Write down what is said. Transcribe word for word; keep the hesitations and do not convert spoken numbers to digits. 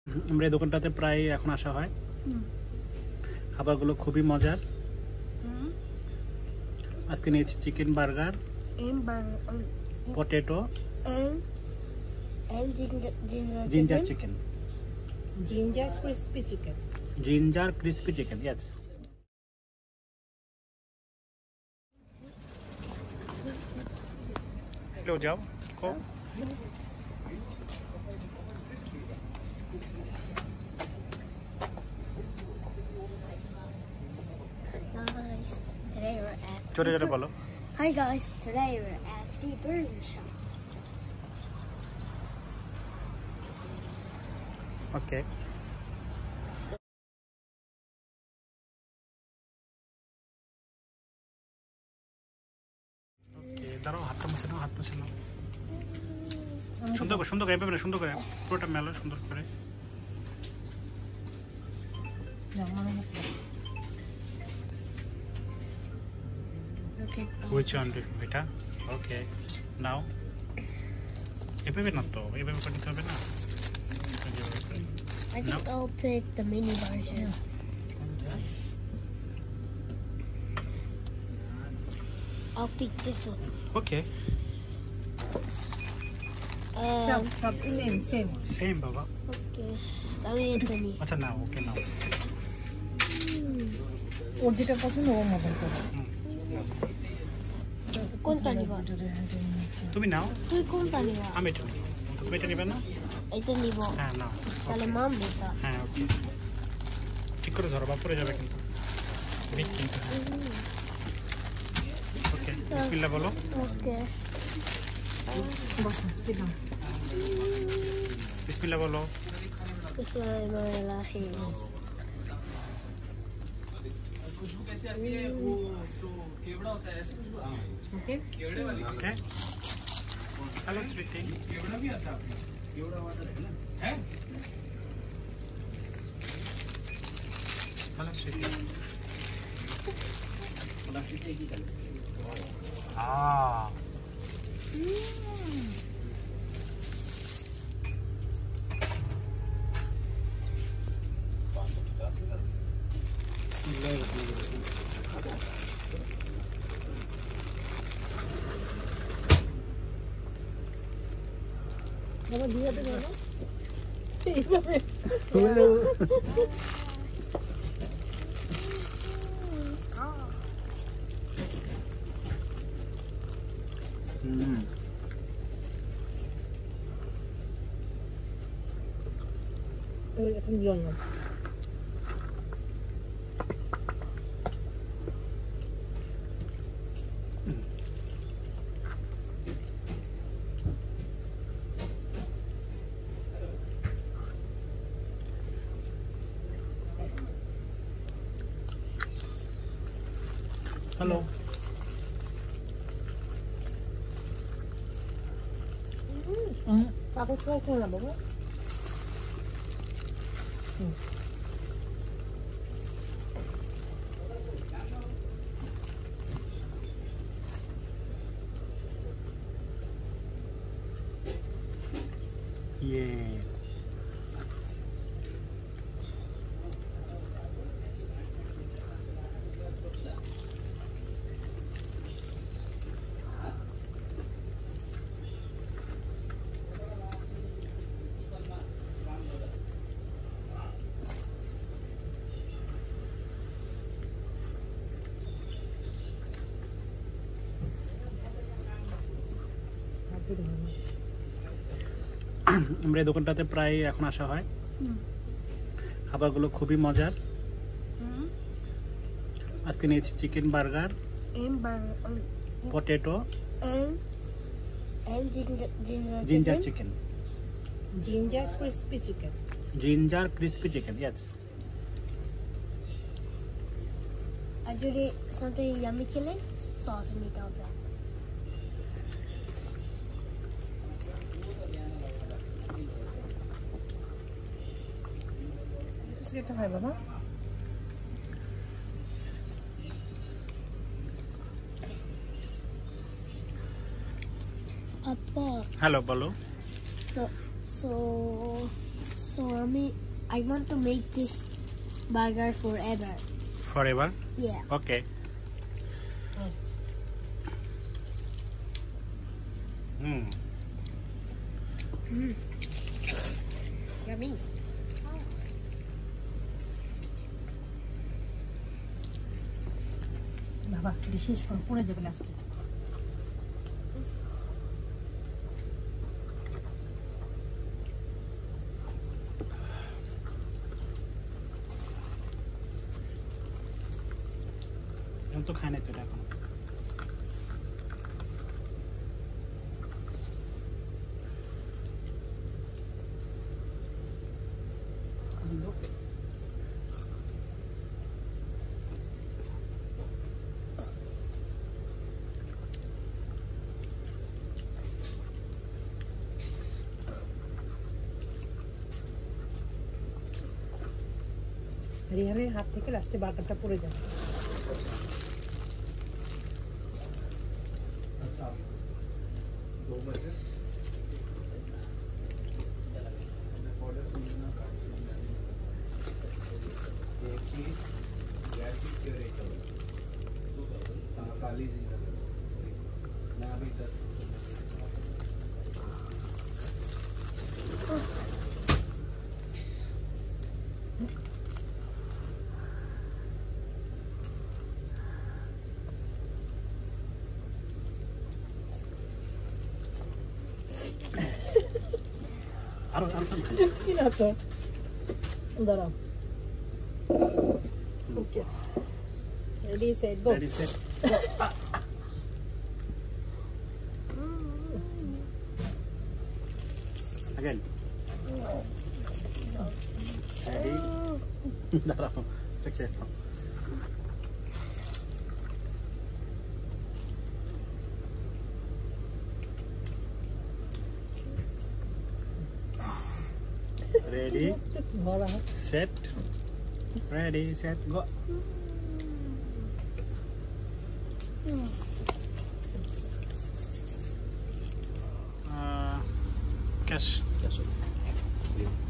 আমরা এই দোকানটাতে প্রায় এখন আসা হয়। খাবারগুলো খুবই মজার। আজকে নিয়েছি chicken burger, potato, ginger chicken, ginger crispy chicken, ginger crispy chicken. Yes. लो जाओ को Guys, today we're at छोटे छोटे बोलो। Hi guys, today we're at the burger shop. Okay দাঁড়াও, হাতটা মুছে নাও, হাত মুছে নাও। সুন্দর করে সুন্দর করে এভাবে না, সুন্দর করে পুরোটা মেলো সুন্দর করে। Okay. Which one? এটা ওকে নাও। এভাবে না তো, এভাবে করে দিতে হবে না। I think I'll pick the mini version. I'll pick this one. Okay Um, same same same বাবা। okay. আমি এটা নিই। আচ্ছা নাও, ওকে নাও। ওর যেটা পছন্দ ও মতন করে। কোনটা নিবা? তুমি নাও। তুই কোনটা নিবা? আমি এটা নিব। তুমি এটা নিবে না? এটা নিব। হ্যাঁ নাও। তাহলে মাম এটা। হ্যাঁ ওকে, ঠিক করে ধরো, বা পড়ে যাবে কিন্তু। ঠিক কিন্তু। ওকে বিসমিল্লাহ বলো। ওকে। বিসমিল্লাহ বলো। বিসমিল্লাহির खुशबू कैसी आती है वो तो केवड़ा होता है ऐसे खुशबू ওকে केवड़े वाली ओके हेलो स्वीटी। केवड़ा भी आता है केवड़ा वाटर है ना है हेलो स्वीटी। प्लास्टिक की चल हाँ বাবা দিয়ে দেবে না हेलो हम्म ওই এখন জন্য हेलो কাগজ খাও না বাবা ये আমরা এই দোকানটাতে প্রায় এখন আসা হয়। খাবারগুলো খুবই মজার। আজকে নিয়েছি chicken burger, potato, ginger chicken, ginger crispy chicken, ginger crispy chicken. Yes. আর যদি something yummy খেলে সস নিতে হবে। বিস্কিটটা খাই বাবা Papa. हेलो बोलो। So so so So mommy, I want to make this burger forever. Forever? Yeah. Okay. Mm. Mm. Yummy. বাবা এটা শেষ করে পড়ে যাবে লাস্টে এখন তো খাই নাই তো এটা এখন রিহানের হাত থেকে লাস্টে বাটারটা পড়ে যাবে আরো আরো কি না তো দাঁড়াও okay ready set go ready set again ready দাঁড়াও check check ready set ready set go uh cash cash